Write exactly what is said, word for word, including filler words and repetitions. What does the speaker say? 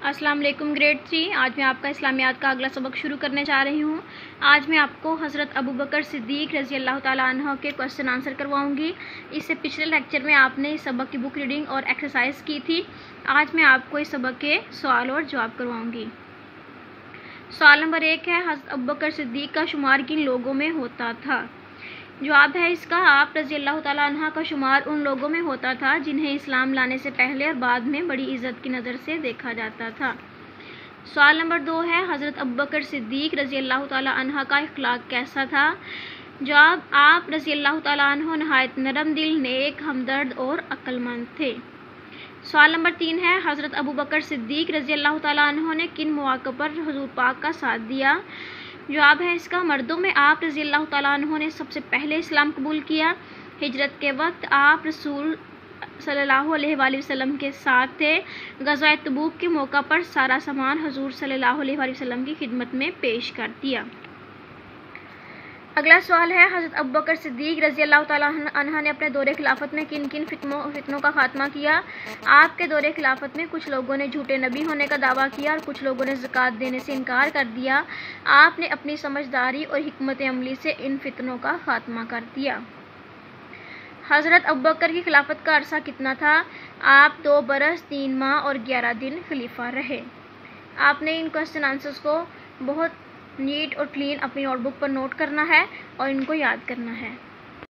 السلام علیکم grade three. آج میں آپ کا اسلامیات کا اگلا سبق شروع کرنے جا رہی ہوں. آج میں آپ کو حضرت ابوبکر صدیق رضی اللہ تعالیٰ عنہ کے کوشچن آنسر کرواؤں گی. اس سے پچھلے لیکچر میں آپ نے اس سبق کی بک ریڈنگ اور ایکسرسائز کی تھی. آج میں آپ کو اس سبق کے سوال اور جواب کرواؤں گی. سوال نمبر ایک ہے، حضرت ابوبکر صدیق کا شمار کن لوگوں میں ہوتا تھا؟ جواب ہے اس کا، آپ رضی اللہ تعالیٰ عنہ کا شمار ان لوگوں میں ہوتا تھا جنہیں اسلام لانے سے پہلے اور بعد میں بڑی عزت کی نظر سے دیکھا جاتا تھا. سوال نمبر دو ہے، حضرت ابوبکر صدیق رضی اللہ تعالیٰ عنہ کا اخلاق کیسا تھا؟ جواب، آپ رضی اللہ تعالیٰ عنہ نہایت نرم دل، نیک، ہمدرد اور عقل مند تھے. سوال نمبر تین ہے، حضرت ابوبکر صدیق رضی اللہ تعالیٰ عنہ نے کن مواقع پر حضور پاک کا ساتھ دیا؟ جواب ہے اس کا، مردوں میں آپ رضی اللہ تعالیٰ عنہ نے سب سے پہلے اسلام قبول کیا. ہجرت کے وقت آپ رسول صلی اللہ علیہ وآلہ وسلم کے ساتھ تھے. غزوہ تبوک کے موقع پر سارا سامان حضور صلی اللہ علیہ وآلہ وسلم کی خدمت میں پیش کر دیا. اگلا سوال ہے، حضرت ابوبکر صدیق رضی اللہ تعالیٰ عنہ نے اپنے دور خلافت میں کن کن فتنوں فتنوں کا خاتمہ کیا؟ آپ کے دور خلافت میں کچھ لوگوں نے جھوٹے نبی ہونے کا دعویٰ کیا اور کچھ لوگوں نے زکوٰۃ دینے سے انکار کر دیا. آپ نے اپنی سمجھداری اور حکمت عملی سے ان فتنوں کا خاتمہ کر دیا. حضرت ابوبکر کی خلافت کا عرصہ کتنا تھا؟ آپ دو برس تین ماہ اور گیارہ دن خلیفہ رہے. آپ نے ان کوشچن آنسرز کو بہت نیٹ اور کلین اپنی نوٹ بک پر نوٹ کرنا ہے اور ان کو یاد کرنا ہے.